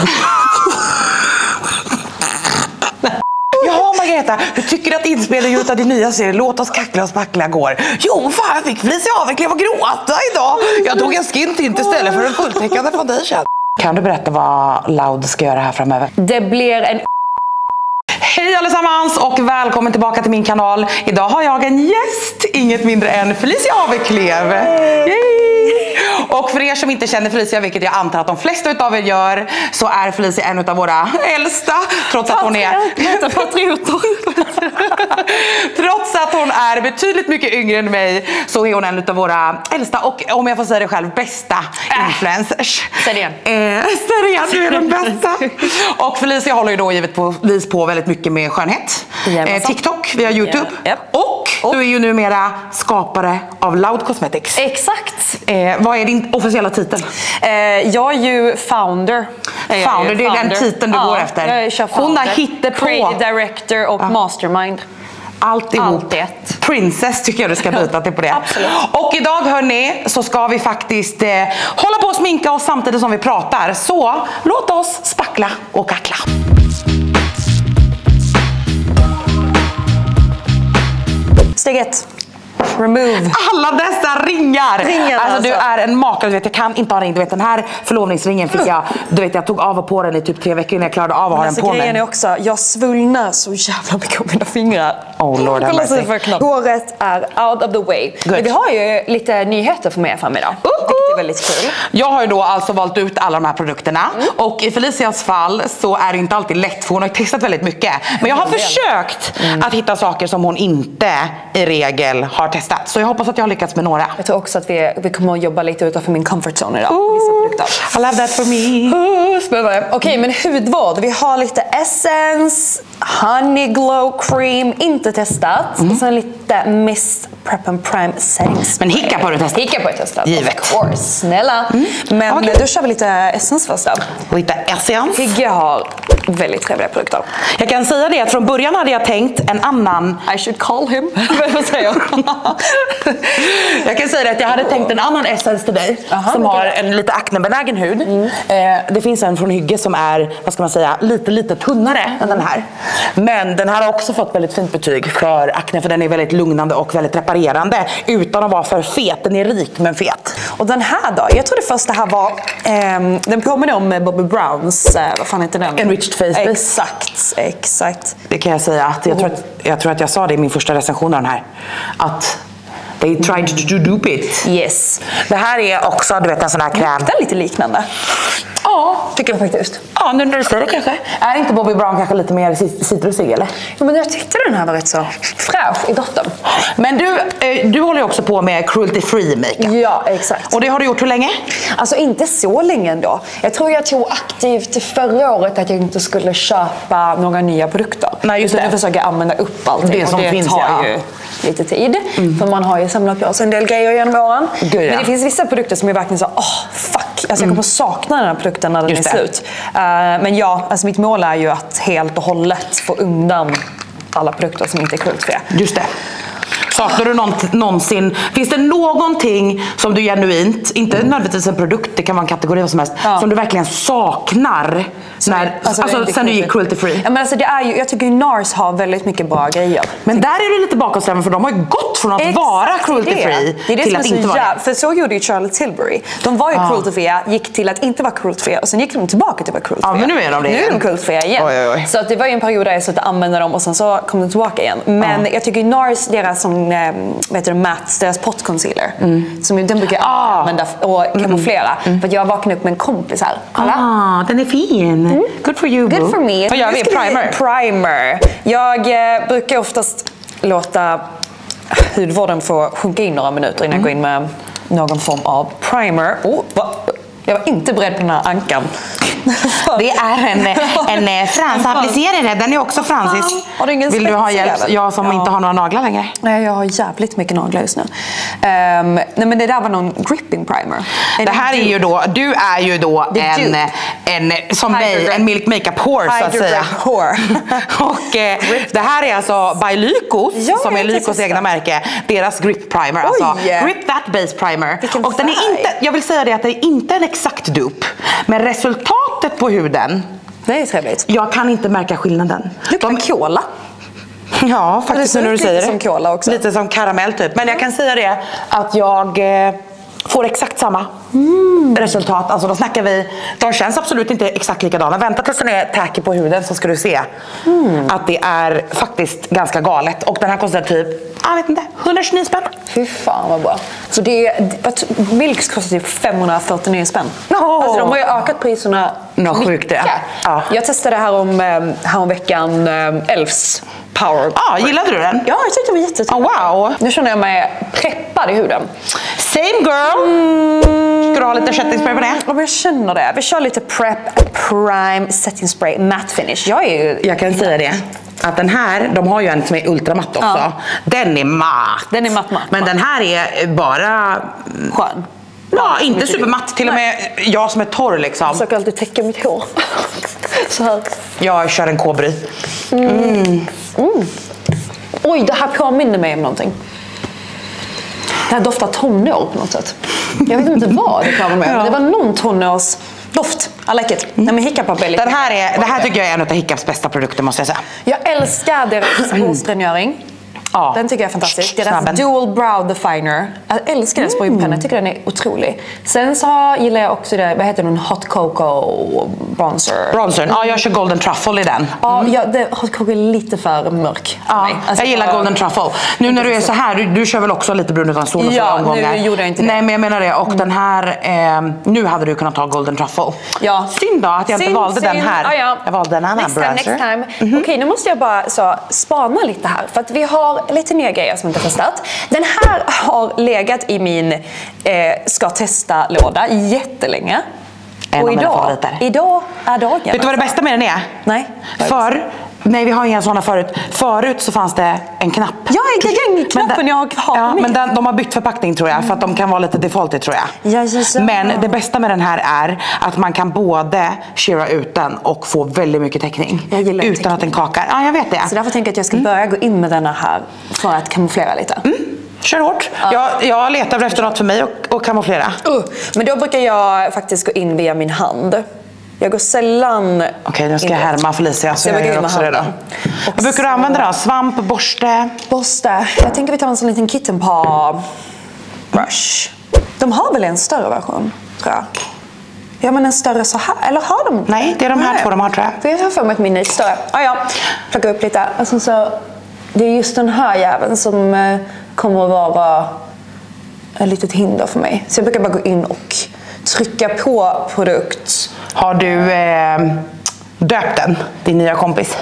Ja, Margareta, hur tycker du att inspelningen av din nya serie Låt oss kackla och spackla går? Jo, fan, jag fick Felicia Aveklev och gråta idag. Jag tog en skin tint istället för en fulltäckande foundation. Kan du berätta vad Loud ska göra här framöver? Det blir en... Hej allesammans och välkommen tillbaka till min kanal. Idag har jag en gäst, inget mindre än Felicia Aveklev. Yay! Och för er som inte känner Felicia, vilket jag antar att de flesta utav er gör, så är Felicia en av våra äldsta, trots att hon är trots att hon är betydligt mycket yngre än mig, så är hon en av våra äldsta och, om jag får säga det själv, bästa influencers. Säg det igen. Du är den bästa. Och Felicia håller ju då givetvis på väldigt mycket med skönhet. TikTok via YouTube. Och du är ju numera skapare av Loud Cosmetics. Exakt. Vad är din officiella titel? Jag är ju founder. Det är den titeln du går efter. Jag kör founder. Hon har hittat på. Creative director och mastermind. Alltihop. Allt ett. Princess tycker jag du ska byta till på det. Absolut. Och idag hörni, så ska vi faktiskt hålla på och sminka oss samtidigt som vi pratar. Så låt oss spackla och kackla. Steg 1. Remove. Alla dessa ringar. Alltså du är en makare, du vet, jag kan inte ha ring. Du vet, den här förlovningsringen fick jag, du vet, jag tog av och på den i typ 3 veckor innan jag klarade av att ha den på mig. Grejen är också, jag svullnar så jävla mycket av mina fingrar. Oh Lord have mercy. Håret är out of the way. Men vi har ju lite nyheter för mig fram idag. Vilket är väldigt kul. Jag har ju då alltså valt ut alla de här produkterna. Och i Felicias fall så är det inte alltid lätt, för hon har testat väldigt mycket. Men jag har försökt att hitta saker som hon inte i regel har testat. Så jag hoppas att jag har lyckats med några. Jag tror också att vi kommer att jobba lite utanför min comfort zone idag. I love that for me. Spännande. Okej, men hudvård. Vi har lite Essence, Honey Glow Cream, inte testat. Och sen lite Mist Prep and Prime Settings. Men hicka på det testat. Hicka på det testat. Givet. Of course, snälla. Men då kör vi lite Essence först då. Lite Essence. Higge har väldigt trevliga produkter. Jag kan säga det att från början hade jag tänkt en annan... I should call him. Vad säger jag? Jag kan säga det att jag hade tänkt en annan Essence till dig. Som har en lite aknebenägen hud. Det finns en från Hygge som är, vad ska man säga, lite tunnare än den här. Men den här har också fått väldigt fint betyg för akne, för den är väldigt lugnande och väldigt reparerande utan att vara för fet. Den är rik men fet. Och den här då? Jag tror det första här var den påminner om Bobbi Browns, vad fan heter den? Enriched Face Base. Exakt. Det kan jag säga att jag tror att jag sa det i min första recension av den här, att they tried to dupe it. Yes. Det här är också, du vet, en sån här kräm. Det är lite liknande. Ja, tycker jag faktiskt. Ja, nu när du säger det kanske. Är inte Bobbi Brown kanske lite mer citrusig eller? Ja, men jag tyckte den här var rätt så fräsch i dottern. Men du håller ju också på med cruelty free makeup. Ja, exakt. Och det har du gjort hur länge? Alltså inte så länge ändå. Jag tror jag tog aktivt förra året att jag inte skulle köpa några nya produkter. Nej, just det. Jag försöker använda upp allting. Det som finns, tar ju lite tid. För man har ju samlat på sig en del grejer genom åren. Men det finns vissa produkter som är verkligen så, fuck. Alltså jag kommer sakna den här produkten när den är slut. Men ja, alltså mitt mål är ju att helt och hållet få undan alla produkter som inte är cruelty-fria. Just det. Saknar du någonsin, finns det någonting som du genuint, inte nödvändigtvis en produkt, det kan vara en kategori vad som helst, som du verkligen saknar sen du gick cruelty free? Ja, men alltså det är ju, jag tycker ju NARS har väldigt mycket bra grejer. Men där är det lite bakåtsträvande, för de har ju gått från att vara cruelty free till att inte vara det. För så gjorde ju Charlotte Tilbury. De var ju cruelty fria, gick till att inte vara cruelty fria och sen gick de tillbaka till att vara cruelty fria. Ja, men nu är de det. Nu är de cruelty fria igen. Oj. Så att det var ju en period där jag slutade använda dem och sen så kom de tillbaka igen. Men jag tycker ju NARS, deras som matte, deras pot concealer som den brukar jag använda och kamouflera. För att jag vaknade upp med en kompis här. Kolla. Den är fin. Good for you, Good for me. Vad gör vi? Primer. Jag brukar oftast låta hudvården få sjunka in några minuter innan jag går in med någon form av primer. Jag var inte beredd på den här ankan. Det är en fransaapplicerare. Den är också fransisk. Vill du ha hjälp? Jag som inte har några naglar längre. Nej, jag har jävligt mycket naglar just nu. Nej, men det där var någon gripping primer. Det här är ju då, du är ju då som mig, en milk makeup whore så att säga. Och det här är alltså by Lyko, som är Lykos egna märke, deras grip primer. Alltså grip that base primer. Och den är inte, jag vill säga det att det är inte en exakt dupe, men resultatet resultatet på huden. Det är trevligt. Jag kan inte märka skillnaden. Luktar cola. Ja, faktiskt det när du säger det. Lite som cola också. Lite som karamell typ. Men jag kan säga det att jag får exakt samma resultat. Alltså då snackar vi, de känns absolut inte exakt likadana. Vänta tills den är tacky på huden så ska du se att det är faktiskt ganska galet. Och den här kostar typ, jag vet inte, 129 spänn. Fy fan vad bra. Så Milks kostar typ 549 spänn. Alltså de har ju ökat priserna sjukt det. Ja. Jag testade häromveckan Elfs Power. Gillade du den? Ja, jag tyckte det var jättetrevligt. Wow. Nu känner jag mig preppad i huden. Same girl. Ska du ha lite setting spray på det? Ja, jag känner det. Vi kör lite Prime Setting Spray Matte Finish. Jag kan säga det. Att den här, de har ju en som är ultramatt också. Ja. Den är matt. Den är matt. Men den här är bara skön. Ja, inte supermatt. Till och med jag som är torr liksom. Jag försöker alltid täcka mitt hår. Så här. Jag kör en kobry. Oj, det här påminner mig om någonting. Det här doftar tonår på något sätt. Jag vet inte vad det påminner mig om. Det var någon tonårs doft. I like it. Nej, men Hiccup är lite. Det här tycker jag är en av Hiccups bästa produkter, måste jag säga. Jag älskar deras hårsrengöring. Ja. Den tycker jag är fantastisk. Deras Dual Brow Definer. Jag älskar deras brynpenna. Jag tycker den är otrolig. Sen så gillar jag också det, vad heter den? Hot Cocoa Bronzer. Ja, jag kör Golden Truffle i den. Ja, Hot Cocoa är lite för mörk. Ja, alltså, jag gillar Golden Truffle. Nu när du är så här, du kör väl också lite brun utan sol och så omgångar. Nu gjorde jag inte det. Nej, men jag menar det. Och den här, nu hade du kunnat ta Golden Truffle. Ja. Synd då att jag inte valde den här. Ja. Jag valde en annan bronzer. Next time. Okej, nu måste jag bara spana lite här. För att vi har lite nya grejer som inte har testat. Den här har legat i min ska testa-låda jättelänge. Och idag är dagen. Vet du vad det bästa med den är? Nej. Nej, vi har inga sådana förut. Förut så fanns det en knapp. Ja, det är den knappen jag har. Ja, men de har bytt förpackning tror jag. För att de kan vara lite defaulty tror jag. Ja. Men det bästa med den här är att man kan både sheara ut den och få väldigt mycket täckning. Utan att den kakar. Ja, jag vet det. Så därför tänker jag att jag ska börja gå in med denna här för att kamouflera lite. Kör hårt. Jag letar efter något för mig och kamouflera. Men då brukar jag faktiskt gå in via min hand. Jag går sällan... Okej, nu ska jag härma Felicia så jag gör också det då. Vad brukar du använda då? Svamp, borste? Borste. Jag tänker vi tar en sån liten Kitten Paw brush. De har väl en större version, tror jag. Ja, men en större så här. Eller har de? Nej, det är de här två de har, tror jag. För jag har för mig att min är större. Plocka upp lite. Alltså, så, det är just den här jäveln som kommer att vara ett litet hinder för mig. Så jag brukar bara gå in och trycka på produkt. Har du döpt den, din nya kompis?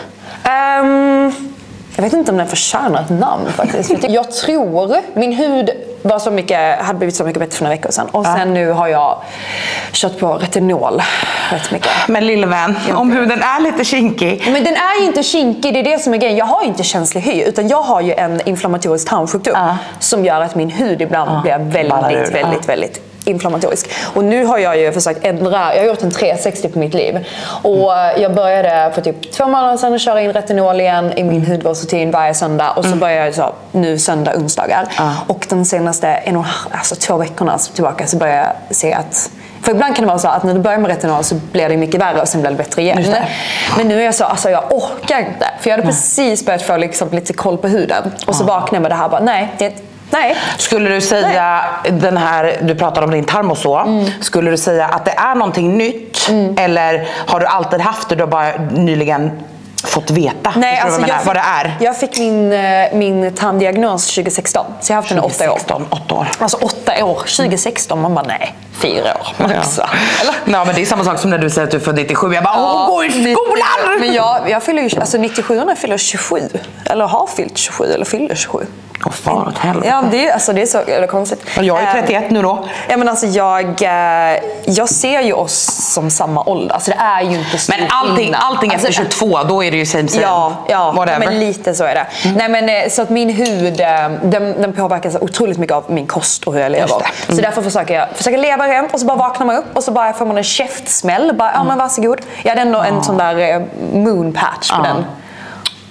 Jag vet inte om den förtjänar ett namn faktiskt. Jag tror min hud hade blivit så mycket bättre för några veckor sedan. Och sen nu har jag kört på retinol rätt mycket. Men lille vän, om huden är lite kinkig. Men den är ju inte kinkig, det är det som är grejen. Jag har ju inte känslig hy, utan jag har ju en inflammatorisk tarmsjukdom som gör att min hud ibland blir väldigt inflammatorisk. Och nu har jag ju försökt ändra, jag har gjort en 360 på mitt liv. Och jag började för typ 2 månader sedan att köra in retinol igen i min hudvårdsrutin varje söndag. Och så börjar jag nu söndag, onsdagar. Och de senaste 2 veckorna tillbaka så börjar jag se att... För ibland kan det vara så att när du börjar med retinol så blir det mycket värre och sen blir det bättre igen. Men nu är jag så, jag orkar inte. För jag hade precis börjat få lite koll på huden. Och så vaknade jag med det här bara, nej. Skulle du säga den här, du pratar om din tarm och så, skulle du säga att det är någonting nytt eller har du alltid haft det, du har bara nyligen fått veta vad det är? Jag fick min tanddiagnos 2016, så jag har haft den i 8 år. 8 år. Alltså 8 år, 2016, man bara nej, 4 år. Eller? Ja, men det är samma sak som när du säger att du är född 97, jag bara gå i skolan! Men jag fyller ju, 97-orna fyller 27, eller har fyllt 27, eller fyller 27. Fan åt helvete. Ja, det är så konstigt. Och jag är 31 nu då. Ja, men alltså jag ser ju oss som samma ålder. Alltså det är ju inte så. Men allting efter 22, då är det ju same. Ja, men lite så är det. Nej, men så att min hud den påverkas otroligt mycket av min kost och hur jag lever. Så därför försöker jag leva rent och så bara vaknar man upp och så bara får man en käftsmäll. Bara, men varsågod. Jag hade ändå en sån där moon patch på den.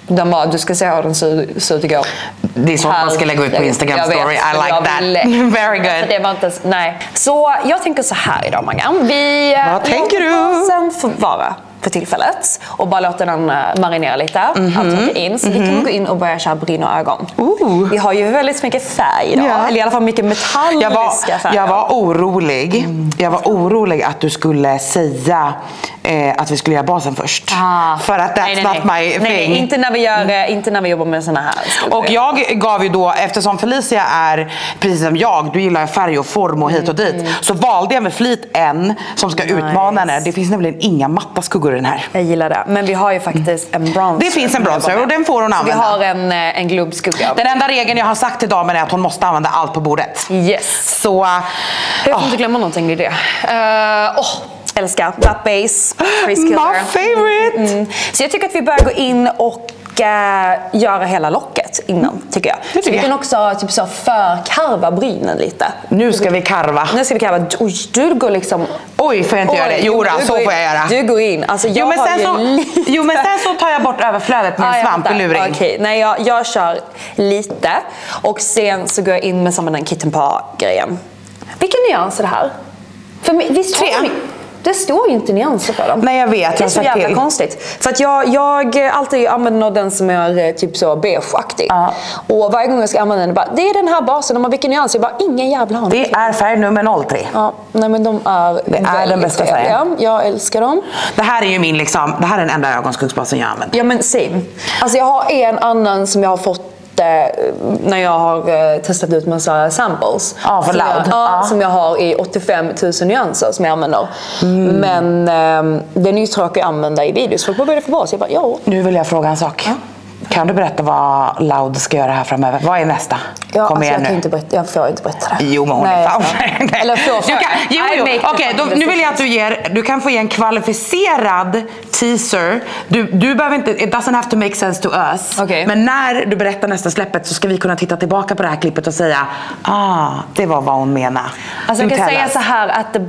Den bara, du ska se hur den ser ut igår. Det är sånt man ska lägga ut på Instagram story. I like that. Very good. Det var inte, nej. Så jag tänker så här idag, Maggan. Vad tänker du? Sen får vara för tillfället och bara låta den marinera lite. Allt in. Så vi kan gå in och börja köra bryn och ögon. Vi har ju väldigt mycket färg idag. Ja. Eller i alla fall mycket metalliska färger. Jag var orolig. Jag var orolig att du skulle säga att vi skulle göra basen först. För att that's not my thing. Nej, inte när vi jobbar med såna här. Och jag gav ju då, eftersom Felicia är precis som jag, du gillar färg och form och hit och dit, så valde jag med flit en som ska utmana henne. Det finns nämligen inga matta skuggor i den här. Jag gillar det. Men vi har ju faktiskt en bronzer. Det finns en bronzer och den får hon använda. Vi har en globbskugga. Den enda regeln jag har sagt till damen är att hon måste använda allt på bordet. Yes. Så... Jag får inte glömma någonting i det. Älskar that base. My favorite. Så jag tycker att vi börjar gå in och göra hela locket innan, tycker jag. Så vi kan också typ så förkarva brynen lite. Nu ska vi karva. Nu ska vi karva. Oj, du går liksom... Oj, får jag inte göra det? Jo, så får jag göra. Du går in. Alltså, men sen så tar jag bort överflödet med en svampeluring. Okej, nej, jag kör lite. Och sen så går jag in med samma den Kitten Paw-grejen. Vilken nyans är det här? För visst det står ju inte nyanser på dem. Nej, jag vet. Det är så jävla konstigt. För att jag alltid använder den som är typ så beige-aktig. Och varje gång jag ska använda den, det är den här basen. Och vilken nyans? Jag bara, ingen jävla aning. Det är färg nummer 03. Ja, nej men de är den bästa färgen. Jag älskar dem. Det här är ju min liksom, det här är den enda ögonskuggsbasen jag använder. Ja, men same. Alltså jag har en annan som jag har fått när jag har testat ut massa samples för Loud. Som jag har i 85 000 nyanser som jag använder. Men den är ju tråkig att använda i videos. Vad är det för bas? Jag bara, Nu vill jag fråga en sak. Kan du berätta vad Loud ska göra här framöver? Vad är nästa? Kom igen nu. Jag får inte berätta det. Jo, men hon är fan. Eller Okej, nu vill jag att du kan få ge en kvalificerad teaser. Du behöver inte, it doesn't have to make sense to us. Men när du berättar nästa släppet så ska vi kunna titta tillbaka på det här klippet och säga, det var vad hon menar. Alltså jag kan säga så här att det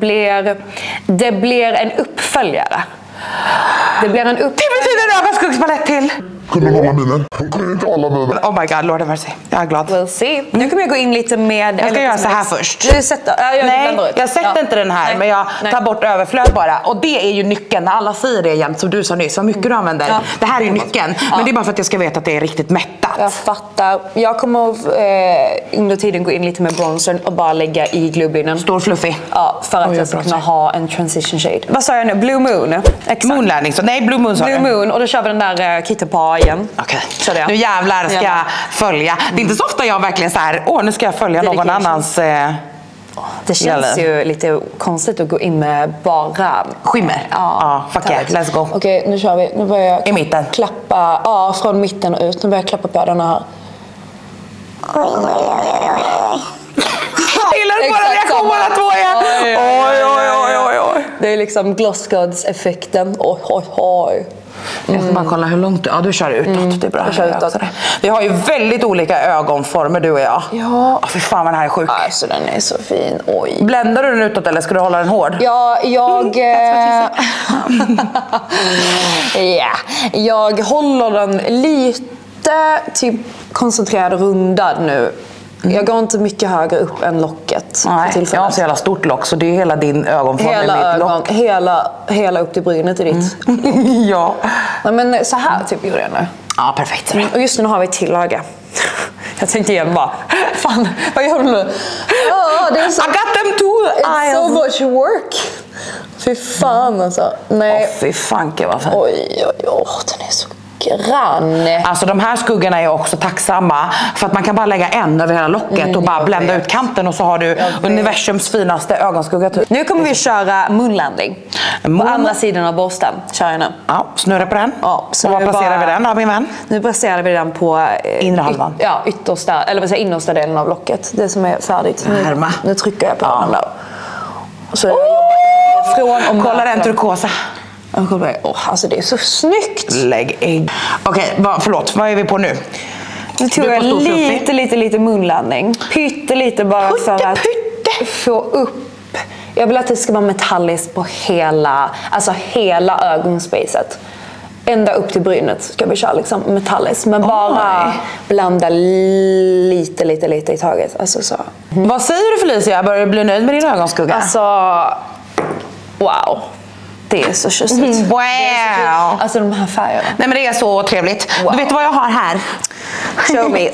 blir en uppföljare. Det betyder ögonskuggsbalett till. Kunde alla miner. Hon kunde inte alla miner. Oh my god, Lord have mercy. Jag är glad. We'll see. Nu kommer jag gå in lite med... Jag ska göra så här först. Du sätter... Jag sätter inte den här, men jag tar bort överflöd bara. Och det är ju nyckeln. Alla säger det jämt, som du sa nyss. Vad mycket du använder. Det här är ju nyckeln. Men det är bara för att jag ska veta att det är riktigt mättat. Jag fattar. Jag kommer under tiden gå in lite med bronzern och bara lägga i glubblinen. Stor fluffig. Ja, för att jag ska kunna ha en transition shade. Vad sa jag nu? Blue Moon. Exakt. Moon landing. Nej, Blue Moon sa Blue Moon. Och då kör vi den där Kitten Paw igen. Okej. Nu jävlar ska jag följa. Det är inte så ofta jag verkligen så här, nu ska jag följa någon annans... Det känns ju lite konstigt att gå in med bara skimmer. Fuck yeah, let's go. Okej, nu kör vi. Nu börjar jag i mitten. Klappa, från mitten och ut. Nu börjar jag klappa på den här. Gillar båda reaktionerna två igen. Oj. Det är liksom Glossgods-effekten. Oj. Jag ska bara kolla hur långt du kör utåt. Det är bra. Jag kör utåt. Vi har ju väldigt olika ögonformer, du och jag. Ja. För fan vad den här är sjuk. Alltså den är så fin. Oj. Bländar du den utåt eller ska du hålla den hård? Ja, jag håller den lite typ koncentrerad och rundad nu. Jag går inte mycket högre upp än locket. Nej, jag har så jävla stort lock så det är hela din ögonform i mitt lock. Hela upp till brynet i ditt. Ja. Nej, men så här typ gjorde jag nu. Ja, perfekt. Och just nu har vi ett till öga. Jag tänkte igen bara, fan, vad gör du nu? Det är så, I got them too. It's so much work. Fy fan alltså. Nej. Fy fanke vad fan. Oj, den är så grann. Alltså de här skuggorna är också tacksamma för att man kan bara lägga en över hela locket och bara blända ut kanten och så har du universums finaste ögonskugga typ. Nu kommer vi köra moonlanding. På andra sidan av borsten kör jag nu. Ja, snurra på den. Ja, och var placerar vi den då, min vän? Nu placerar vi den på inre halvan. Yttersta, eller vad säger innersta delen av locket. Det som är färdigt. Nu trycker jag på den där. Och så från och kolla den turkosa. Alltså det är så snyggt. Lägg ägg. Okej, förlåt. Vad är vi på nu? Nu tog jag lite munlandning. Pyttelite bara för att få upp. Jag vill att det ska vara metalliskt på hela ögonspacet. ända upp till brynet ska vi köra liksom metalliskt. Men bara blanda lite i taget. Alltså så. Vad säger du Felicia? Börjar du bli nöjd med din ögonskugga? Alltså, wow. Det är så tjusigt. Wow! Alltså de här färgerna. Nej men det är så trevligt. Wow. Du vet vad jag har här? Show me.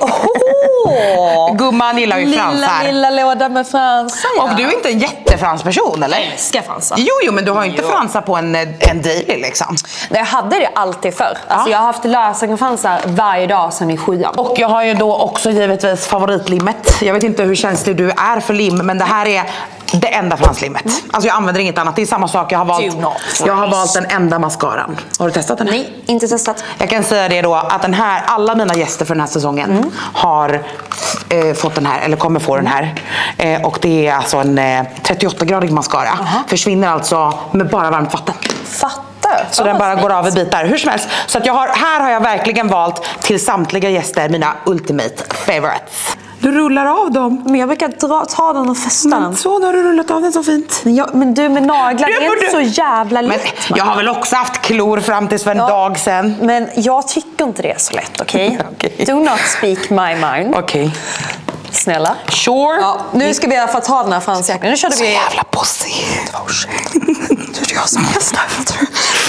Gumman gillar ju fransar. Lilla låda med fransar. Och du är inte en jättefrans person, eller? Jag älskar fransar. Jo, men du har ju inte fransar på en daily liksom. Nej, jag hade det alltid förr. Alltså, jag har haft lösögonfransar varje dag sedan i 7:an. Och jag har ju då också givetvis favoritlimmet. Jag vet inte hur känslig du är för lim, men det här är det enda franslimmet. Alltså jag använder inget annat. Det är samma sak. Jag har valt den enda mascaran. Har du testat den här? Nej, inte testat. Jag kan säga det då att den här, alla mina gäster för den här säsongen har fått den här, eller kommer få den här. Och det är alltså en 38-gradig mascara. Försvinner alltså med bara varmt vatten. Fattar. Så den bara går av i bitar hur som helst. Så att här har jag verkligen valt till samtliga gäster mina ultimate favorites. Du rullar av dem. Men jag brukar ta den och fästa den. Så har du rullat av den så fint. Men du med naglar, det är inte så jävla lätt. Men jag har väl också haft klor fram tills för en dag sedan. Men jag tycker inte det är så lätt, okej? Okay? Do not speak my mind. Okej. Snälla. Sure. Ja, nu ska vi i alla fall ta den här fransjackan. Nu körde vi... Så jävla bossig. Du är jag som är snabb.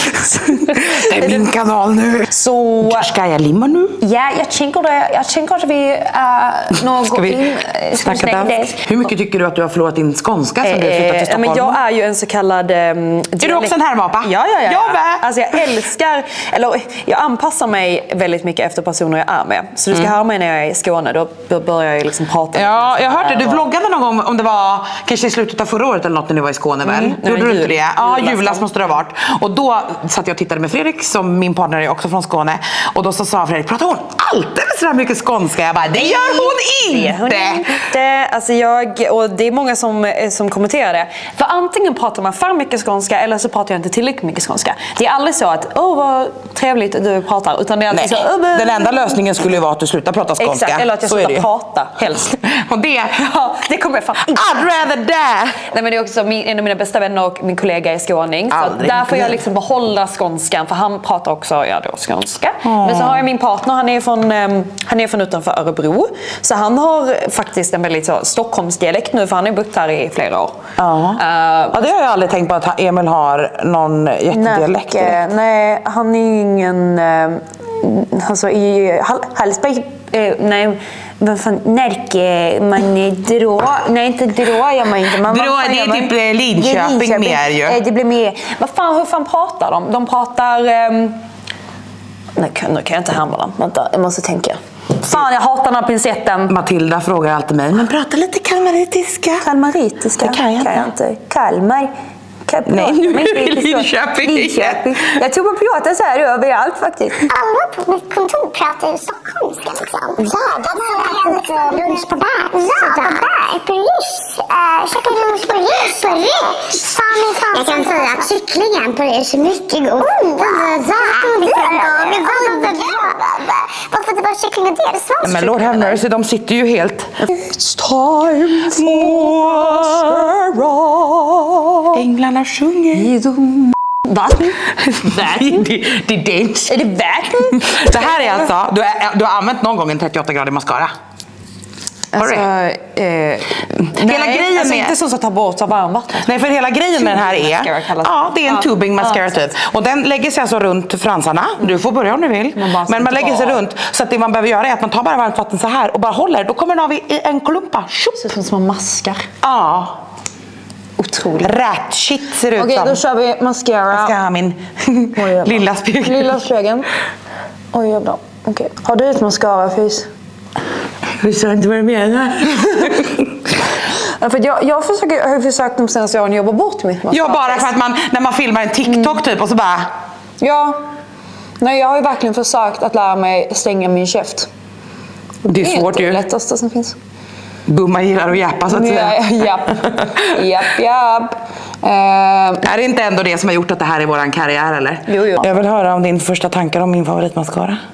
Det är min kanal nu. Så... Ska jag limma nu? Ja, jag tänker det. Jag tänker att vi ska vi snacka dansk? Hur mycket tycker du att du har förlorat din skånska sen du flyttat till Stockholm? Men jag är ju en så kallad är du också en härmapa? Ja. Jag med. Alltså jag älskar, eller jag anpassar mig väldigt mycket efter personer jag är med. Så du ska höra mig när jag är i Skåne, då börjar jag liksom prata. Ja, jag hörde du vloggade någon gång, om det var kanske i slutet av förra året eller något när ni var i Skåne väl? Gjorde du inte det? Ja, julas måste det ha varit. Och då satt jag och tittade med Fredrik, som min partner är också från Skåne. Och då så sa Fredrik, pratar hon alltid med så mycket skånska? Jag bara, det gör hon inte! Alltså och det är många som kommenterar det. För antingen pratar man för mycket skånska eller så pratar jag inte tillräckligt mycket skånska. Det är aldrig så att, vad trevligt du pratar. Utan det är alltid så, den enda lösningen skulle ju vara att du slutar prata skånska. Exakt, eller att jag slutar prata, helst. Och det kommer jag fan inte. I'd rather that! Nej, men det är också en av mina bästa vänner och min kollega är skåning. Så där får jag liksom behålla skånskan, för han pratar också skånska. Men så har jag min partner, han är från utanför Örebro. Så han har faktiskt en väldigt Stockholmsdialekt nu, för han har bott här i flera år. Ja, det har jag aldrig tänkt på, att Emil har någon jättedialekt. Nej, han är ju ingen... Alltså i Hallsberg... nej, vad fan, Närke, nej inte dra jag man inte. Dra, det är typ Linköping mer ju. Det blir mer, hur fan pratar de? De pratar... Nu kan jag inte härma dem, vänta, jag måste tänka. Fan, jag hatar den här pincetten. Matilda frågar alltid mig, men prata lite kalmaritiska. Kalmaritiska? Det kan jag inte. Kalmar. Nej, nu är det Linköping. Jag tror man pratar så här överallt faktiskt. Alla på mitt kontor pratar ju stockholmska liksom. Ja, de har hänt lunch på bär. Ja, på bär. På Rish. Käka lunch på Rish. På Rish. Jag kan säga att kycklingen på Rish är mycket god. Varför det var kyckling och det? Men Lord have mercy, de sitter ju helt... It's time for Änglarna sjunger. Vatten? Det är dansk. Är det vatten? Det här är alltså, du har använt någon gång en 38-gradig mascara? Alltså, hela grejen alltså med... inte så att ta bort av varmvattnet. Nej, för hela grejen med den här är... det är en tubing mascara typ. Och den lägger sig alltså runt fransarna. Du får börja om du vill. Men man lägger sig runt. Så att det man behöver göra är att man tar bara varmt vatten så här och bara håller. Då kommer den av i en klumpa. Det ser ut som maskar. Ja. Otroligt. Rätt shit ser det ut som. Okej, då kör vi mascara. Jag ska ha min lilla spegel. Lilla spegeln. Oj, jävlar. Okej. Har du ett mascara-fys? Jag sa inte vad du menar. För jag har försökt de senaste åren jobba bort mitt mascara. Ja, bara för att när man filmar en TikTok typ och så bara... Ja. Nej, jag har ju verkligen försökt att lära mig stänga min käft. Det är svårt ju. Det är det lättaste som finns. Bumma gillar att jappa så att säga. Japp. Är det inte ändå det som har gjort att det här är våran karriär eller? Jo. Jag vill höra om din första tankar om min favoritmascara.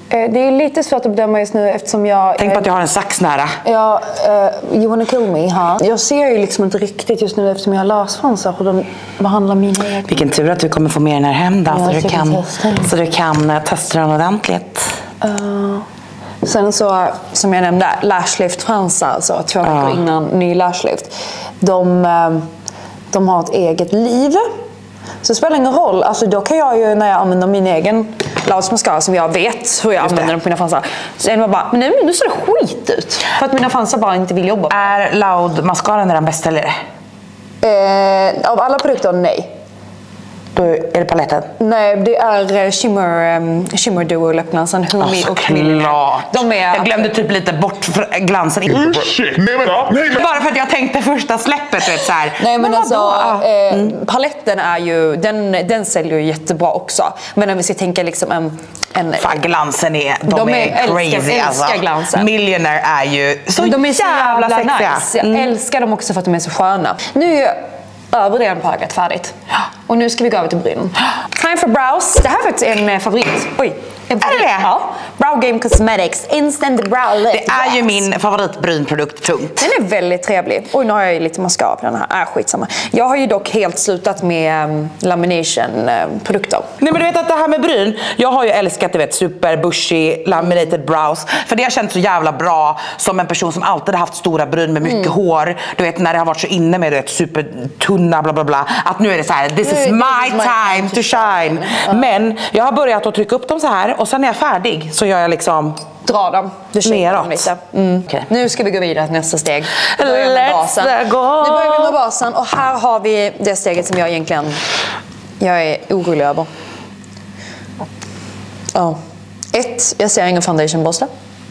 Det är lite svårt att bedöma just nu eftersom jag... Tänk på att jag har en sax nära. Ja, you wanna kill me här. Jag ser ju liksom inte riktigt just nu eftersom jag har lösfransar och de behandlar mina egna. Vilken tur att du kommer få med den här hem då, Ja, så du kan testa den ordentligt. Sen så, som jag nämnde, lashlift-fransar, så 2 veckor innan ny lashlift. De har ett eget liv. Så det spelar ingen roll. Alltså då kan jag ju, när jag använder min egen Lauds mascara som jag vet hur jag använder den på mina fransar, så är det bara, men nu ser det skit ut. För att mina fransar bara inte vill jobba. Är Loud mascaran den bästa eller? Av alla produkter, nej. Då är det paletten? Nej, det är Shimmer Duo läppglansen, Humi och Millionaire. Jag glömde typ lite bort glansen. Bara för att jag tänkte första släppet, vet så här. Nej, men alltså paletten är ju den säljer ju jättebra också. Men när vi ska tänka liksom fan, glansen är crazy. Älskar glansen. Millionaire är ju så de är så jävla sexiga. nice. Jag älskar dem också för att de är så sköna. Nu är överdelen på ögat färdigt. Och nu ska vi gå över till bryn. Time for brows. Det här är faktiskt en favorit. Oj. Är det? Ja. Brow Game Cosmetics Instant Brow Lift. Det är ju min favoritbrynprodukt, tungt. Den är väldigt trevlig. Oj, nu har jag ju lite mascara på den här. Skitsamma. Jag har ju dock helt slutat med lamination-produkter. Nej, men du vet att det här med bryn, jag har ju älskat, du vet, super bushy laminated brows. För det har känts så jävla bra som en person som alltid har haft stora bryn med mycket hår. Du vet, när det har varit så inne med, du vet, supertunna bla bla bla. Att nu är det så här, this is my time to shine. Men jag har börjat att trycka upp dem så här. Och sen när jag är färdig så gör jag liksom... Dra dem. Neråt. Okay. Nu ska vi gå vidare till nästa steg. Let's go! Nu börjar vi med basen. Och här har vi det steget som jag är orolig över. 1. Jag ser ingen foundationborste.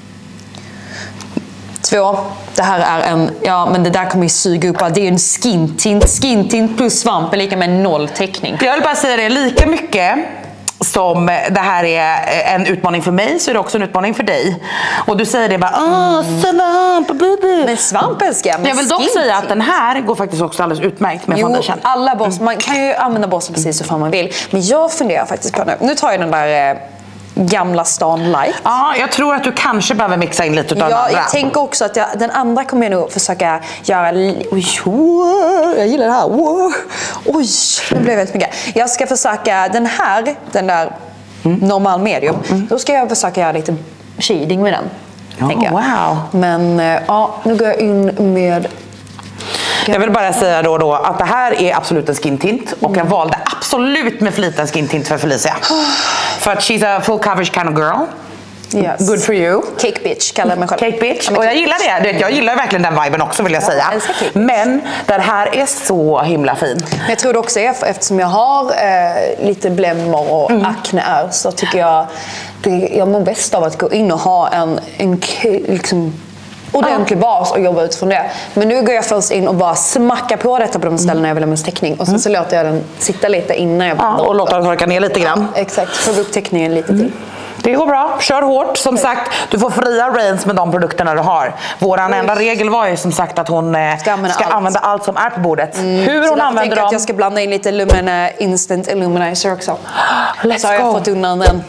2. Det här är en... Ja, men det där kommer ju suga upp. Det är ju en skin tint. Skin tint plus svamp är lika med 0 täckning. Jag vill bara säga det, lika mycket som det här är en utmaning för mig, så är det också en utmaning för dig. Och du säger det bara, svamp, baby. Men svamp älskar jag. Jag vill dock säga att den här går faktiskt också alldeles utmärkt med foundation. Alla borster, man kan ju använda borsten precis så fan man vill. Men jag funderar faktiskt på nu tar jag den där gamla stan light. Ja, jag tror att du kanske behöver mixa in lite av den andra. Jag tänker också att den andra kommer jag nog försöka göra... jag gillar det här. Oj, det blev väldigt mycket. Jag ska försöka den där normal medium. Då ska jag försöka göra lite shading med den. Wow. Men nu går jag in med... Jag vill bara säga då att det här är absolut en skin tint. Och jag valde absolut med flit en skin tint för Felicia. För att she's a full coverage kind of girl. Yes. Good for you. Cake bitch kallar jag mig själv. Cake bitch. Och jag gillar det. Du vet, jag gillar verkligen den viben också, vill jag säga. Men den här är så himla fin. Men jag tror det också är eftersom jag har lite blämmor och akne så tycker jag jag mår bäst av att gå in och ha en liksom ordentlig bas och jobba utifrån det. Men nu går jag först in och bara smackar på detta på de ställena jag vill ha med täckning. Och sen så låter jag den sitta lite innan jag blandar. Och låter den torka ner lite grann. Exakt, få upp täckningen lite till. Det går bra, kör hårt. Som sagt, du får fria range med de produkterna du har. Våran enda regel var ju som sagt att hon ska använda allt som är på bordet. Hur hon använder dem. Att jag ska blanda in lite Lumina Instant Illuminizer också. Så har jag fått undan den.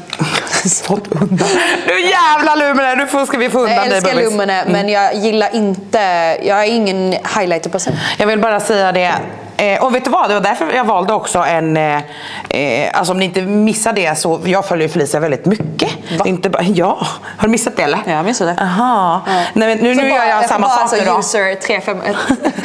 Nu jävla Lumina, nu ska vi få undan dig. Jag älskar Lumina, men jag gillar inte... Jag är ingen highlighter-person. Jag vill bara säga det. Och vet du vad, det var därför jag valde också alltså om ni inte missar det så jag följer Felicia väldigt mycket. Inte bara, har du missat det eller? Ja, jag missade det. Aha. Ja. Nej, nu gör jag samma sak alltså, idag. User 351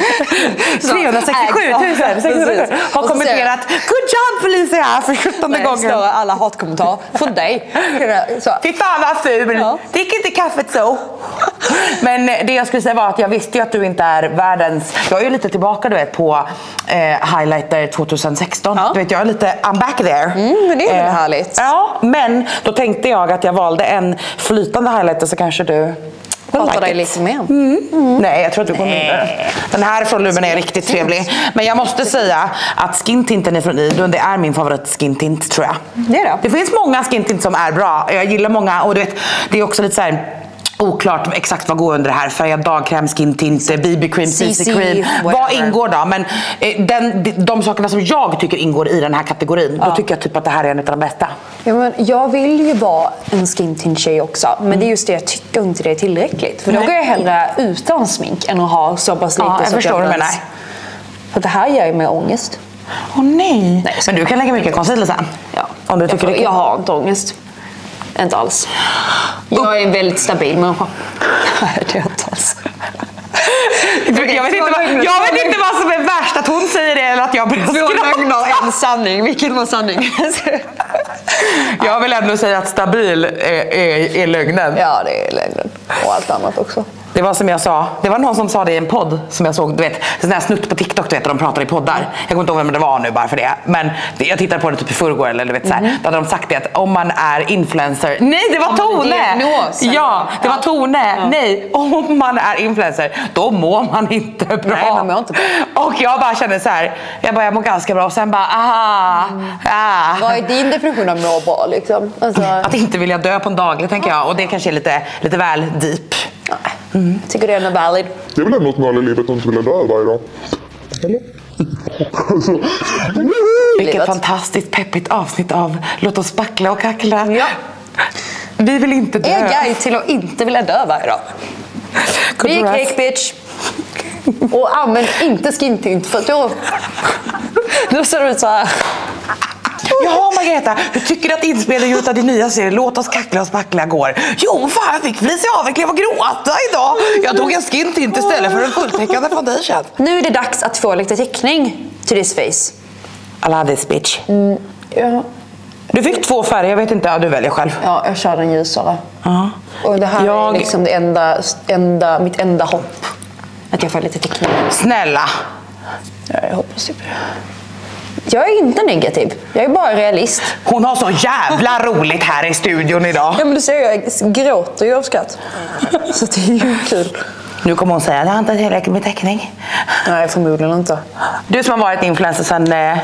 367 000 har kommenterat good job Felicia för 17:e gången. Alla hatkommentarer från dig. Fy fan vad ful. Drick inte kaffet så. Men det jag skulle säga var att jag visste ju att du inte är världens... Jag är ju lite tillbaka du vet på highlighter 2016. Du vet jag är lite I'm back there. Men det är väldigt härligt. Ja, men då tänkte jag att jag valde en flytande highlighter så kanske du pratar dig lite mer. Nej, jag tror att du kommer mindre. Den här från Lumina är riktigt trevlig. Men jag måste säga att skin tinten är från Idun. Det är min favorit skin tint tror jag. Det är det. Det finns många skin tint som är bra. Jag gillar många och du vet, det är också lite så här Oklart exakt vad går under det här. Färgad dagkräm, skin tint, BB-cream, CC-cream. Vad ingår då? Men de sakerna som jag tycker ingår i den här kategorin, då tycker jag typ att det här är en av de bästa. Ja, men jag vill ju vara en skin tint tjej också. Men det är just det, jag tycker inte det är tillräckligt. För då går jag hellre utan smink än att ha så pass lite. Ja, jag förstår vad du menar. För det här ger ju mig ångest. Nej. Men du kan lägga mycket concealer sen. Ja. Om du tycker jag har inte ångest. Inte alls. Jag är en väldigt stabil människa. Nej, det är inte alls. Jag vet inte vad som är värst, att hon säger det eller att jag börjar skratta. En sanning. Vilken var sanning? Jag vill ändå säga att stabil är lögnen. Ja, det är lögnen. Och allt annat också. Det var som jag sa, det var någon som sa det i en podd som jag såg, du vet, sån här snutt på TikTok, du vet, där de pratar i poddar. Jag kommer inte ihåg vem det var nu bara för det, men jag tittade på det typ i förrgår eller du vet så här, då hade de sagt det att om man är influencer, nej det var Tone! Ja, det var Tone, nej, om man är influencer, då mår man inte bra. Nej, man mår inte bra. Och jag bara kände så här, jag mår ganska bra och sen bara, Vad är din definition av må bra liksom? Alltså... Att inte vilja dö på en daglig tänker jag, och det kanske är lite väl deep. Tycker det är valid. Det är väl ändå något mål i livet att inte vilja dö varje dag. Eller? Vilket fantastiskt peppigt avsnitt av Låt oss backla och kackla. Ja. Vi vill inte dö. En guide till att inte vilja dö varje dag. Be a cake bitch. Och använd inte skin tint för då ser det ut så här. Ja, Margareta, hur tycker du att inspelningen av din nya serie Låt oss kackla och spackla går? Jo, fan, jag fick Felicia avveckla och gråta idag. Jag tog en skin tint istället för en fulltäckande foundation. Nu är det dags att få lite teckning till this face. I love this bitch. Ja. Du fick 2 färger, jag vet inte, du väljer själv. Ja, jag kör den ljusare. Och det här är liksom mitt enda hopp. Att jag får lite teckning. Snälla. Ja, jag hoppas det. Jag är inte negativ. Jag är bara realist. Hon har så jävla roligt här i studion idag. Ja, men du ser, jag gråter ju av skratt. Så det är ju kul. Nu kommer hon säga att jag inte har tillräckligt med teckning. Nej, förmodligen inte. Du som har varit influencer sedan...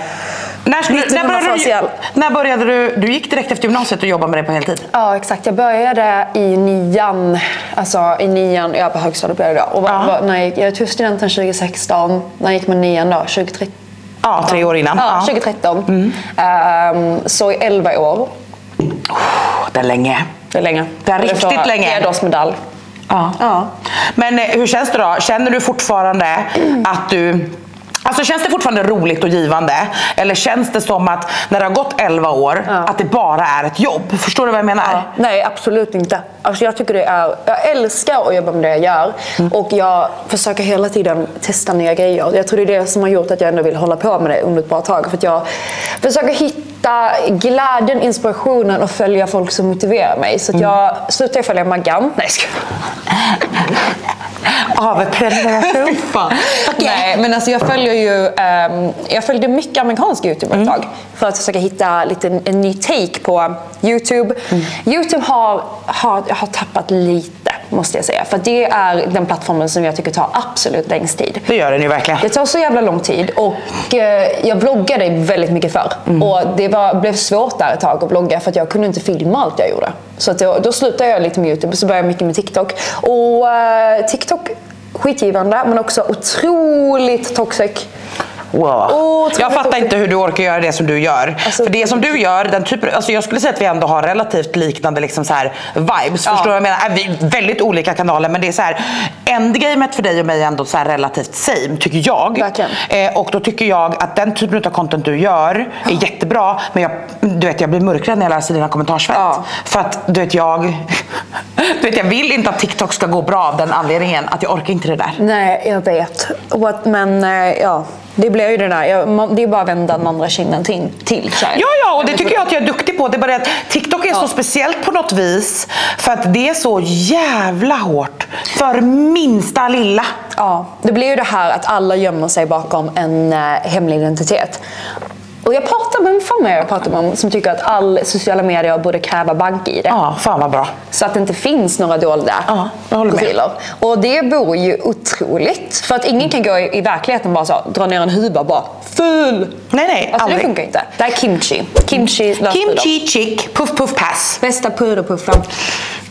När började du? Du gick direkt efter gymnasiet och jobbade med det på heltid? Ja, exakt. Jag började i 9:an. Alltså i 9:an, jag på högstadiet började jag. Och jag tog studenten 2016. När gick man 9:an då? 2013? Ja, 3 år innan. Ja, 2013. Så i 11 år. Det är länge. Det är länge. Det är riktigt länge. Hedersmedalj. Ja. Men hur känns det då? Känner du fortfarande att du... Alltså känns det fortfarande roligt och givande? Eller känns det som att när det har gått 11 år att det bara är ett jobb? Förstår du vad jag menar? Ja. Nej, absolut inte. Alltså jag tycker jag älskar att jobba med det jag gör. Och jag försöker hela tiden testa nya grejer. Jag tror det är det som har gjort att jag ändå vill hålla på med det under ett bra tag. För att jag försöker hitta glädjen, inspirationen och följa folk som motiverar mig. Så att jag slutar följa Maggan. Nej, Avprenumeration. Nej, men alltså jag följer ju jag följde mycket amerikansk YouTube ett tag för att försöka hitta en ny take på YouTube. YouTube har tappat lite, måste jag säga, för det är den plattformen som jag tycker tar absolut längst tid. Det gör den ju verkligen. Det tar så jävla lång tid och jag bloggade väldigt mycket förr och det blev svårt där ett tag att blogga för att jag kunde inte filma allt jag gjorde. Så att då slutade jag lite med YouTube och så började jag mycket med TikTok. Och TikTok, skitgivande men också otroligt toxic. Wow. Jag fattar inte hur du orkar göra det som du gör. Alltså, för det som du gör, den typen, alltså jag skulle säga att vi ändå har relativt liknande liksom så här vibes. Förstår du vad jag menar? Vi är väldigt olika kanaler, men det är så här, endgamet för dig och mig är ändå så här relativt same, tycker jag. Och då tycker jag att den typen av content du gör är jättebra, men jag blir mörkrädd när jag läser dina kommentarsfält. För att jag vill inte att TikTok ska gå bra av den anledningen att jag orkar inte det där. Nej, jag vet. Men det blir ju det där. Det är bara att vända den andra kinden till. Ja, och det tycker jag att jag är duktig på. Det är bara att TikTok är så speciellt på något vis. För att det är så jävla hårt. För minsta lilla. Ja, det blir ju det här att alla gömmer sig bakom en hemlig identitet. Och jag pratar med som tycker att all sociala medier borde kräva bank-ID. Ja, fan vad bra. Så att det inte finns några dolda profiler. Och det vore ju otroligt. För att ingen kan gå i verkligheten bara så dra ner en huva och bara ful. Nej, alltså, det funkar inte. Det är kimchi. Kimchi chick, puff puff pass. Bästa puderpuffen.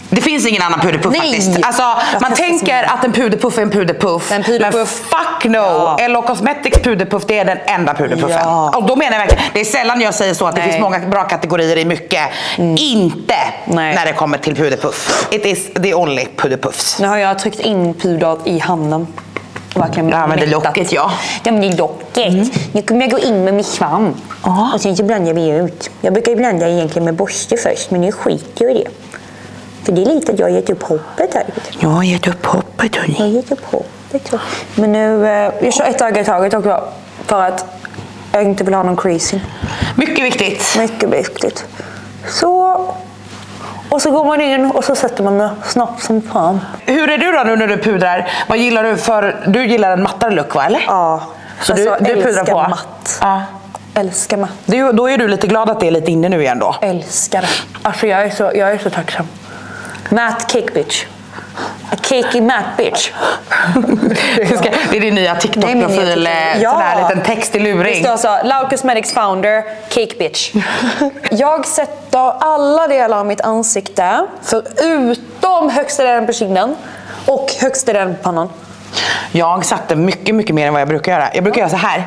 Det finns ingen annan puderpuff faktiskt. Alltså, man tänker att en puderpuff är en puderpuff. Men fuck no. Ja. Ello Cosmetics puderpuff, det är den enda puderpuffen. Ja. Och då menar jag verkligen, det är sällan jag säger så att det finns många bra kategorier i mycket. Inte när det kommer till puderpuff. It is the only puderpuffs. Nu har jag tryckt in puder i handen. Verkligen det locket, ja. Det är locket. Nu kommer jag gå in med min svamp. Och sen så blandar vi ut. Jag brukar ju blanda egentligen med borste först, men nu skiter jag i det. För det är lite att jag har gett upp hoppet här. Jag har gett upp hoppet, hörni. Jag har gett upp hoppet. Men nu, jag kör ett öga i taget också. För att jag inte vill ha någon creasing. Mycket viktigt. Mycket viktigt. Så... Och så går man in och så sätter man det snabbt som fan. Hur är du då nu när du pudrar? Vad gillar du för... Du gillar en mattare look, va? Eller? Ja. Så alltså, du pudrar på? Matt. Ja. Älskar matt. Då är du lite glad att det är lite inne nu igen då? Älskar det. Alltså jag är så tacksam. Matt cake bitch. A cakey matte bitch. Det är din nya TikTok-profil. Sån här liten text i luring. Det står så, Loud Cosmetics founder, cake bitch. Jag sätter alla delar av mitt ansikte förutom högsta delen på kinden och högsta delen på pannan. Jag satte mycket, mycket mer än vad jag brukar göra. Jag brukar göra så här.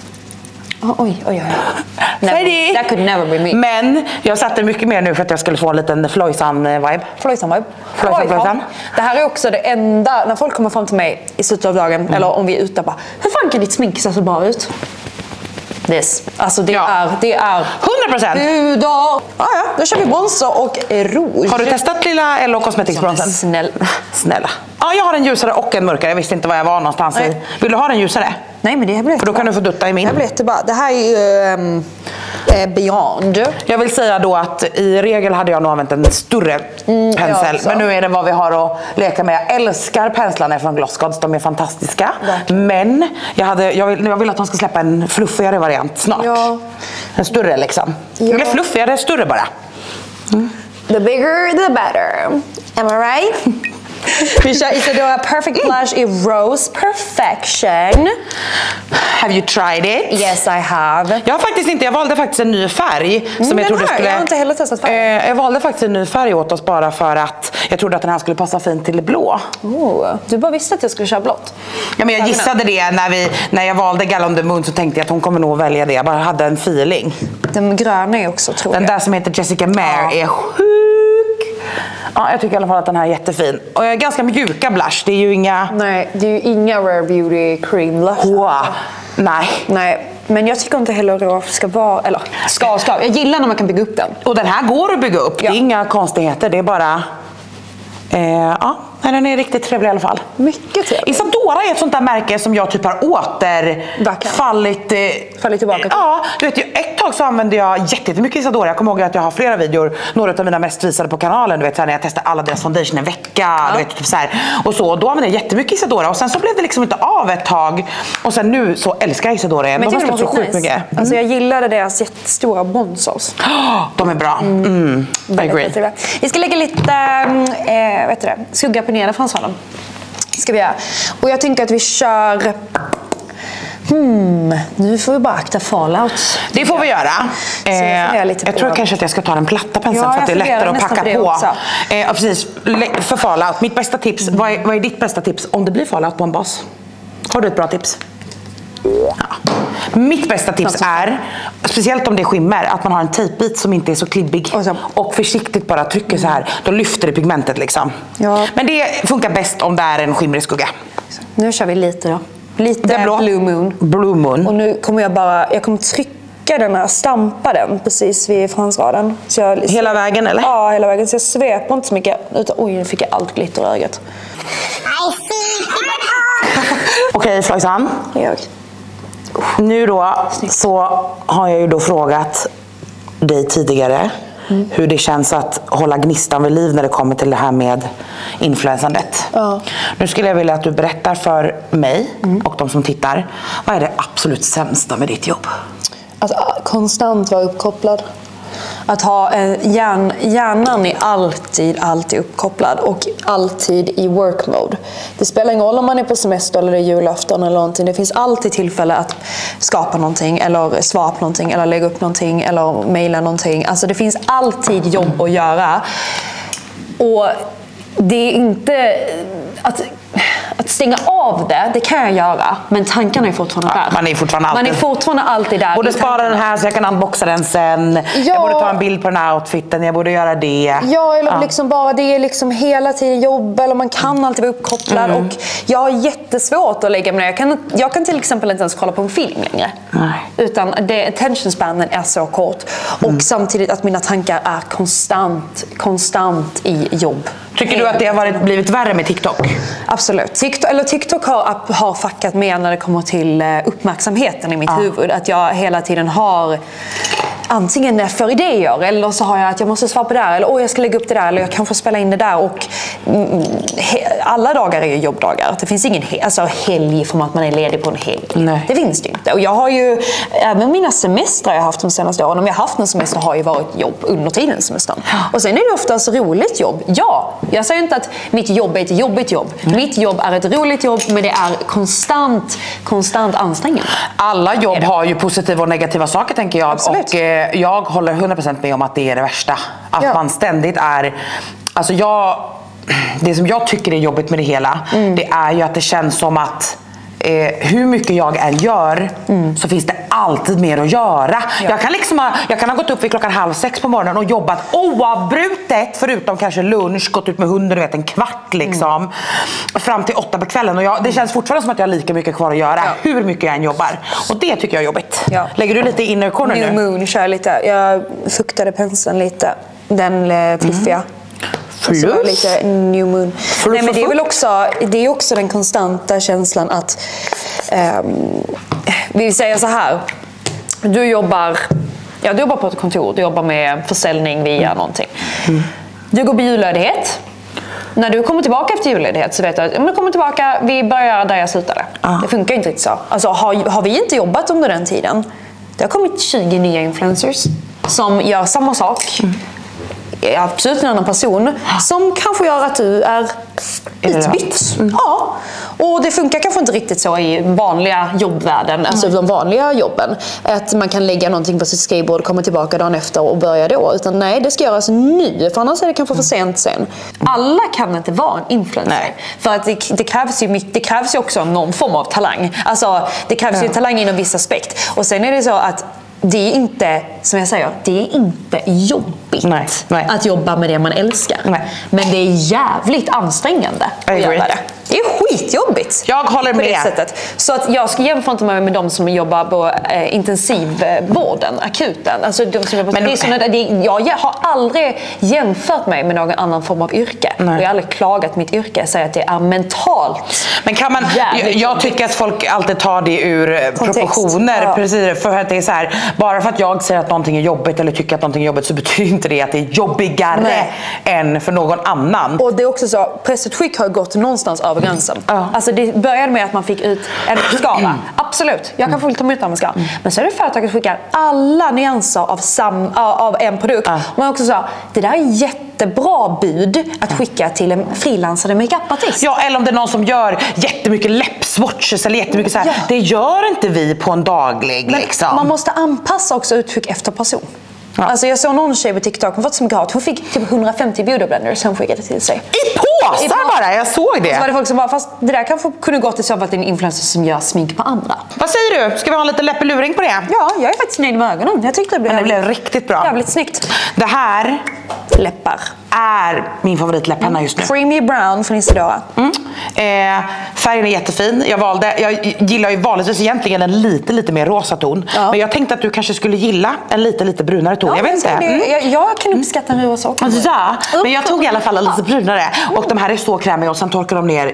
Oj. That could never be me. Men jag satte mycket mer nu för att jag skulle få en liten Flojsan-vibe. Flojsan-vibe. Flojsan. Det här är också det enda, när folk kommer fram till mig i slutet av dagen, eller om vi är ute, bara, hur fan kan ditt smink se så bra ut? Alltså det är 100%. Puder. Ja, då kör vi bronzer och rouge. Har du testat lilla Ello Cosmetics bronzen? Snälla. Ja, jag har en ljusare och en mörkare. Jag visste inte var jag var någonstans. Vill du ha den ljusare? Nej, men det här blir för då kan du få dutta i min. Det här är ju beyond. Jag vill säga då att i regel hade jag nog använt en större pensel. Men nu är det vad vi har att leka med. Jag älskar penslarna från Glossgods. De är fantastiska. Men jag vill att de ska släppa en fluffigare variant snart. Ja. En större liksom. Eller fluffigare, större bara. The bigger the better. Am I right? Vi kör Isadora Perfect Blush i Rose Perfection. Have you tried it? Yes, I have. Jag valde faktiskt en ny färg som jag trodde skulle... Jag har inte heller testat färg. Jag valde faktiskt en ny färg åt oss bara för att jag trodde att den här skulle passa fint till det blå. Du bara visste att jag skulle köra blått. Ja, men jag gissade det när jag valde Gal on the Moon, så tänkte jag att hon kommer nog välja det. Jag bara hade en feeling. Den gröna är också, tror jag. Den där som heter Jessica Maire är sjuk. Ja, jag tycker i alla fall att den här är jättefin. Och jag är ganska mjuka blush. Det är ju inga... Nej, det är ju inga Rare Beauty Cream blush. Nej. Men jag tycker inte heller att det ska vara... Eller, ska. Jag gillar när man kan bygga upp den. Och den här går att bygga upp. Ja. Det är inga konstigheter. Det är bara... den är riktigt trevlig i alla fall. Mycket trevlig. Isadora är ett sånt där märke som jag typ har fallit tillbaka till. Ja, du vet ju, ett tag så använde jag jättemycket Isadora. Jag kommer ihåg att jag har flera videor, några av mina mest visade på kanalen, du vet, så här, när jag testade alla deras foundation en vecka, du vet, typ så här. Och så, då använde jag jättemycket Isadora. Och sen så blev det liksom inte av ett tag. Och sen nu så älskar jag Isadora igen. Men de har så sjukt mycket. Alltså jag gillade deras jättestora bronzers. De är bra. I agree. Vi ska lägga lite skugga på nedre fransraden. Ska vi göra. Och jag tänker att vi kör... Nu får vi bara akta fallout. Det får vi göra. Jag tror kanske att jag ska ta den platta penseln för att det är lättare att packa på. Precis, för fallout. Mitt bästa tips, vad är ditt bästa tips om det blir fallout på en bas? Har du ett bra tips? Ja. Mitt bästa tips är, speciellt om det är skimmer, att man har en tejpbit som inte är så klibbig och försiktigt bara trycker så här. Då lyfter det pigmentet liksom. Ja. Men det funkar bäst om det är en skimrig skugga. Nu kör vi lite då. Lite Blue Moon. Och nu kommer jag kommer trycka den här, stampa den precis vid fransraden. Hela vägen eller? Ja, hela vägen. Så jag sveper inte så mycket. Utan, nu fick jag allt glitter i ögat. Okej, Flojsan. Nu då så har jag ju då frågat dig tidigare hur det känns att hålla gnistan vid liv när det kommer till det här med influensandet. Ja. Nu skulle jag vilja att du berättar för mig och de som tittar, vad är det absolut sämsta med ditt jobb? Att konstant vara uppkopplad. Att ha hjärnan är alltid uppkopplad och alltid i work mode. Det spelar ingen roll om man är på semester eller det är julafton eller någonting. Det finns alltid tillfälle att skapa någonting eller svara på någonting eller lägga upp någonting eller mejla någonting. Alltså det finns alltid jobb att göra. Och det är inte att stänga av det kan jag göra, men tankarna är fortfarande där. Man är fortfarande alltid där. Jag borde spara den här så jag kan unboxa den sen. Jag borde ta en bild på den här outfiten, jag borde göra det. Ja, eller liksom bara det är liksom hela tiden jobb, eller man kan alltid vara uppkopplad. Och jag har jättesvårt att lägga mig. Jag kan till exempel inte ens kolla på en film längre. Nej. Utan attention spanen är så kort. Och samtidigt att mina tankar är konstant i jobb. Tycker du att det har blivit värre med TikTok? Absolut. TikTok har fuckat med när det kommer till uppmärksamheten i mitt huvud. Att jag hela tiden har antingen för idéer, eller så har jag att jag måste svara på det där, eller jag ska lägga upp det där, eller jag kan få spela in det där. Och alla dagar är ju jobbdagar. Det finns ingen helg för att man är ledig på en helg. Nej. Det finns det inte. Och jag har ju, även mina semestrar jag har haft de senaste åren, om jag har haft en semester har ju varit jobb under tiden semestern. Och sen är det oftast roligt jobb. Ja, jag säger inte att mitt jobb är ett jobbigt jobb. Mitt jobb är ett roligt jobb, men det är konstant ansträngande. Alla jobb har ju positiva och negativa saker, tänker jag. Absolut. Och jag håller 100% med om att det är det värsta. Att man ständigt är... Alltså det som jag tycker är jobbigt med det hela, det är ju att det känns som att hur mycket jag än gör så finns det alltid mer att göra. Ja. Jag kan ha gått upp vid 5:30 på morgonen och jobbat oavbrutet, förutom kanske lunch, gått ut med hunden en kvart liksom, fram till 8 på kvällen. Och det känns fortfarande som att jag har lika mycket kvar att göra, hur mycket jag än jobbar. Och det tycker jag är jobbigt. Ja. Lägger du lite inner corner nu? New Moon kör lite. Jag fuktade penseln lite. Den fluffiga. Så lite New Moon. Nej, men det är väl också den konstanta känslan att vi säger så här. Du jobbar på ett kontor, du jobbar med försäljning via någonting. Du går på julledighet. När du kommer tillbaka efter julledighet så vet du att om du kommer tillbaka, vi börjar där jag slutade. Det funkar inte riktigt så. Alltså har vi inte jobbat under den tiden, det har kommit 20 nya influencers som gör samma sak. Absolut en annan person som kanske gör att du är utbytt. Ja. Och det funkar kanske inte riktigt så i vanliga jobbvärlden, alltså de vanliga jobben, att man kan lägga någonting på sitt skateboard och komma tillbaka dagen efter och börja då. Utan nej, det ska göras nu, för annars är det kanske för sent sen. Alla kan inte vara en influencer. Nej. För att det krävs ju också någon form av talang. Alltså det krävs ju talang inom viss aspekt. Och sen är det så att det är inte, som jag säger, det är inte jobbigt att jobba med det man älskar. Nej. Men det är jävligt ansträngande att göra det. Det är skitjobbigt. Jag håller med. På det sättet. Så att jag ska jämföra inte med de som jobbar på intensivvården, akuten. Alltså de som jobbar jag har aldrig jämfört mig med någon annan form av yrke. Nej. Och jag har aldrig klagat mitt yrke. Jag säger att det är mentalt. Men kan man, jag tycker att folk alltid tar det ur proportioner. Ja. Precis, för att det är så här, bara för att jag säger att någonting är jobbigt eller tycker att någonting är jobbigt, så betyder inte det att det är jobbigare än för någon annan. Och det är också så, Presset Skick har gått någonstans över gränsen. Alltså det började med att man fick ut en skala. Absolut, jag kan få ta ut en skala. Men så är det företaget skickar alla nyanser av en produkt. Man också sa, det där är jättebra bud att skicka till en frilansande makeup-artist. Ja, eller om det är någon som gör jättemycket läppswatches eller jättemycket så här. Det gör inte vi på en daglig. Men liksom. Man måste anpassa också uttryck efter person. Ja. Alltså jag såg någon tjej på TikTok, hon fått så mycket hat. Hon fick typ 150 beauty blenders hon skickade till sig. I påsar bara, jag såg det. Så var det folk som bara, fast det där kanske kunde gått i så fall till en influencer som gör smink på andra. Vad säger du? Ska vi ha en liten läppeluring på det? Ja, jag är faktiskt nöjd med ögonen. Jag tyckte det blev riktigt bra. Jävligt snyggt. Det här läppar är min favoritläpparna just nu. Creamy brown från Isadora. Färgen är jättefin. Jag gillar ju vanligtvis egentligen en lite mer rosa ton. Ja. Men jag tänkte att du kanske skulle gilla en lite brunare ton. Ja, jag vet inte. Jag kan uppskatta en rosa också. Ja, men jag tog i alla fall en lite brunare. Och de här är så krämiga och sen torkar de ner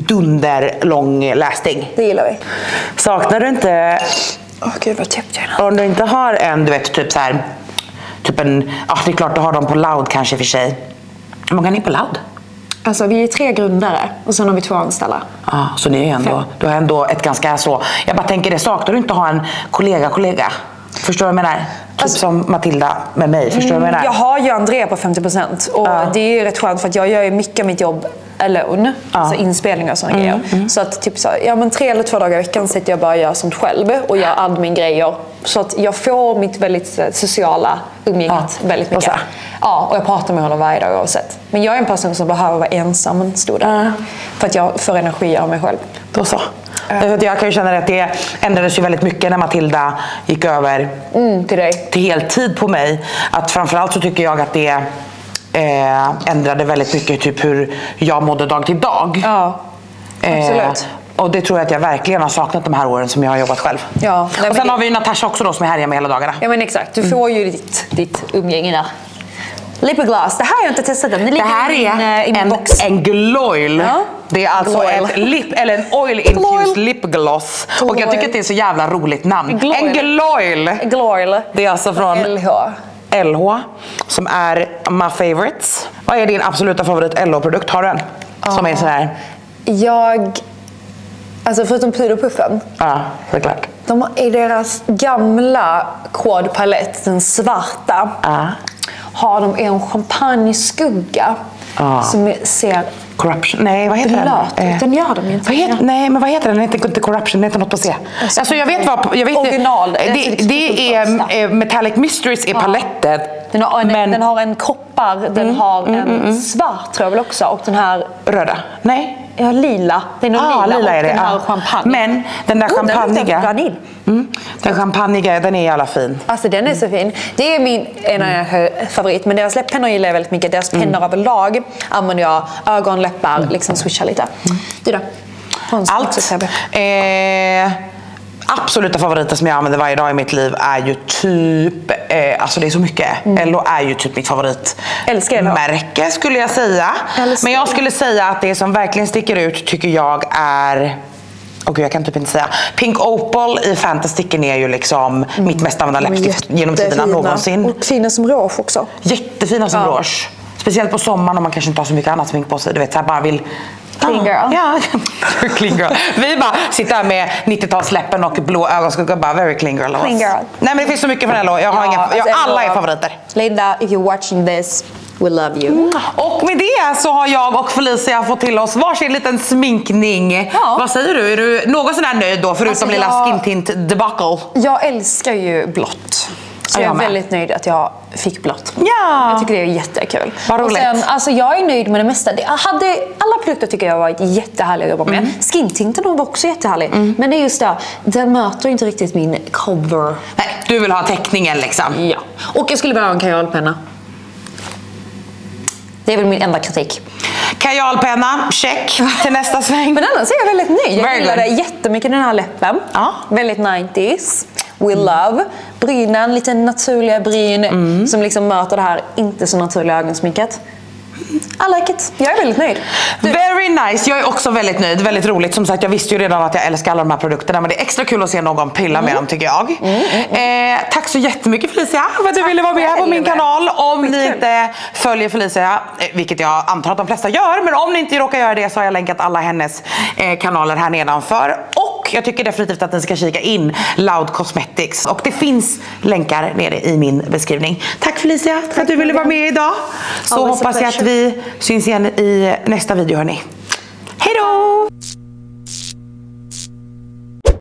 dunderlång lasting. Det gillar vi. Saknar du inte... Gud vad täppt jag. Om du inte har en, du vet, typ så här... Typ en... Ja, det är klart du har dem på Loud kanske för sig. Hur många är ni på Loud? Alltså vi är 3 grundare och sen har vi 2 anställda. Ja, så ni är ändå... Du har ändå ett ganska så... Jag bara tänker, det saknar du inte ha en kollega? Förstår du vad jag menar? Typ alltså, som Matilda med mig, förstår du vad jag menar? Jag har ju Andrea på 50% och det är ju rätt skönt för att jag gör ju mycket av mitt jobb alone. Alltså inspelningar och sådana grejer. Så att typ så, 3 eller 2 dagar i veckan sitter jag bara och gör sånt själv och gör admin-grejer. Så att jag får mitt väldigt sociala umgänget väldigt mycket. Ja, och jag pratar med honom varje dag oavsett. Men jag är en person som behöver vara ensam en stor dag. För att jag får energi av mig själv. Då så. Jag kan ju känna att det ändrades ju väldigt mycket när Matilda gick över till heltid på mig. Att framförallt så tycker jag att det ändrade väldigt mycket typ hur jag mådde dag till dag. Ja, absolut. Och det tror jag att jag verkligen har saknat de här åren som jag har jobbat själv. Ja, och sen har vi ju Natasha också då som är här med hela dagarna. Ja men exakt, du får ju ditt umgänge där. Lipgloss, det här har jag inte testat. Det här är en Gloil. Ja. Det är alltså en oil infused lipgloss. Gloil. Och jag tycker att det är så jävla roligt namn. Gloil. En Gloil. Gloil. Det är alltså från LH som är my favorites. Vad är din absoluta favorit LH-produkt? Har du en? Som är så här. Alltså förutom puderpuffen. Ja, såklart. De är deras gamla kodpalett, den svarta. Har de en champagneskugga som ser Corruption. Nej, vad heter den? Den gör de inte. Nej, men vad heter den? Den heter inte Corruption, den heter något på C. Alltså jag vet original. Det är Metallic Mysteries i paletten. Den har en koppar, den har en svart tror jag väl också och den här röda. Nej. Ja, lila. Den är lila är det. Den här champagne. Men den där champagneiga. Den champagneiga, den är jävla fin. Alltså den är så fin. Det är en av mina favorit. Men deras läppennor gillar jag väldigt mycket. Deras pennor överlag använder jag ögon, läppar, liksom switcha lite. Du då? Allt. Absoluta favoriter som jag använder varje dag i mitt liv är ju typ, alltså det är så mycket. LO är ju typ mitt favoritmärke skulle jag säga. Men jag skulle säga att det som verkligen sticker ut tycker jag är, jag kan typ inte säga. Pink Opal i Fantasticken är ju liksom mitt mest använda läppstift genom tiderna någonsin. Och fina som rouge också. Jättefina som rouge. Speciellt på sommaren om man kanske inte har så mycket annat smink på sig. Du vet, så här bara vill... Clean girl. Ja, clean girl. Vi bara sitter här med 90-talsläppen och blå ögonskugga bara very clean girl. Clean girl. Nej men det finns så mycket från LO. Alla är favoriter. Linda, if you're watching this, we love you. Och med det så har jag och Felicia fått till oss varsin liten sminkning. Vad säger du? Är du något sån här nöjd då förutom lilla skin tint debacle? Jag älskar ju blått. Så jag är väldigt nöjd att jag fick blått. Ja. Jag tycker det är jättekul. Vad roligt. Och sen, alltså jag är nöjd med det mesta. Alla produkter tycker jag har varit jättehärliga att jobba med. Skintinten var också jättehärlig. Men det är just det, den möter inte riktigt min cover. Nej, du vill ha teckningen liksom. Ja. Och jag skulle behöva en kajalpenna. Det är väl min enda kritik. Kajalpenna, check till nästa sväng. Men annars är jag väldigt nöjd. Jag gillade jättemycket den här läppen. Väldigt 90s. We love. Brynen, lite naturliga bryn som liksom möter det här inte så naturliga ögonsminket. I like it. Jag är väldigt nöjd. Very nice. Jag är också väldigt nöjd. Väldigt roligt. Som sagt, jag visste ju redan att jag älskar alla de här produkterna. Men det är extra kul att se någon pilla med dem tycker jag. Tack så jättemycket Felicia för att du ville vara med här på min kanal. Om ni inte följer Felicia, vilket jag antar att de flesta gör. Men om ni inte råkar göra det så har jag länkat alla hennes kanaler här nedanför. Och jag tycker definitivt att ni ska kika in Loud Cosmetics. Och det finns länkar nere i min beskrivning. Tack Felicia för att du ville vara med idag. Så hoppas jag att vi syns igen i nästa video hörni. Hej då!